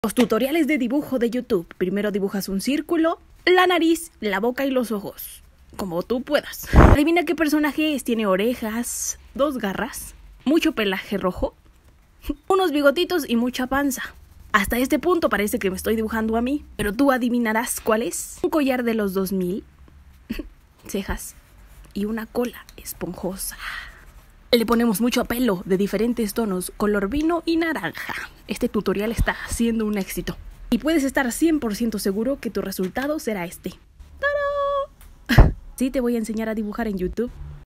Los tutoriales de dibujo de YouTube. Primero dibujas un círculo, la nariz, la boca y los ojos. Como tú puedas. Adivina qué personaje es. Tiene orejas, 2 garras, mucho pelaje rojo, unos bigotitos y mucha panza. Hasta este punto parece que me estoy dibujando a mí, pero tú adivinarás cuál es. Un collar de los 2000, cejas y una cola esponjosa. Le ponemos mucho pelo de diferentes tonos, color vino y naranja. Este tutorial está siendo un éxito. Y puedes estar 100% seguro que tu resultado será este. ¡Tarán! Sí, te voy a enseñar a dibujar en YouTube.